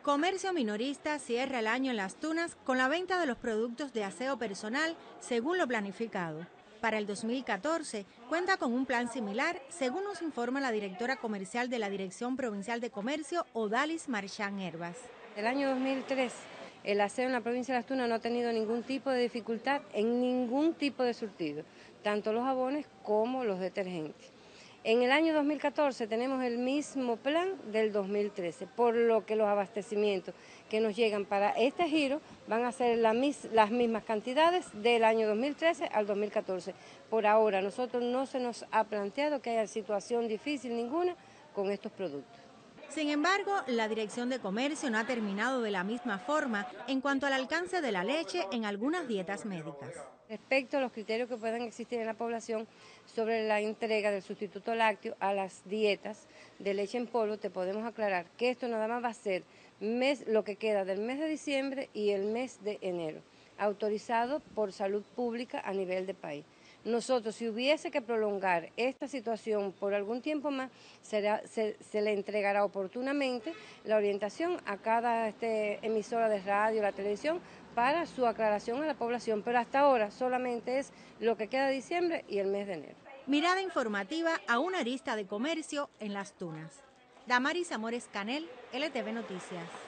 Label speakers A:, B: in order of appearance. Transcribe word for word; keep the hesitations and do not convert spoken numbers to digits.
A: Comercio minorista cierra el año en Las Tunas con la venta de los productos de aseo personal según lo planificado. Para el dos mil catorce cuenta con un plan similar, según nos informa la directora comercial de la Dirección Provincial de Comercio, Odalis Marchán Hervas.
B: El año dos mil tres, el aseo en la provincia de Las Tunas no ha tenido ningún tipo de dificultad en ningún tipo de surtido, tanto los jabones como los detergentes. En el año dos mil catorce tenemos el mismo plan del dos mil trece, por lo que los abastecimientos que nos llegan para este giro van a ser la mis, las mismas cantidades del año dos mil trece al dos mil catorce. Por ahora, a nosotros no se nos ha planteado que haya situación difícil ninguna con estos productos.
A: Sin embargo, la Dirección de Comercio no ha terminado de la misma forma en cuanto al alcance de la leche en algunas dietas médicas.
B: Respecto a los criterios que puedan existir en la población sobre la entrega del sustituto lácteo a las dietas de leche en polvo, te podemos aclarar que esto nada más va a ser mes, lo que queda del mes de diciembre y el mes de enero, autorizado por salud pública a nivel de país. Nosotros, si hubiese que prolongar esta situación por algún tiempo más, será, se, se le entregará oportunamente la orientación a cada este, emisora de radio, la televisión, para su aclaración a la población, pero hasta ahora solamente es lo que queda de diciembre y el mes de enero.
A: Mirada informativa a una arista de comercio en Las Tunas. Damaris Amores Canel, L T V Noticias.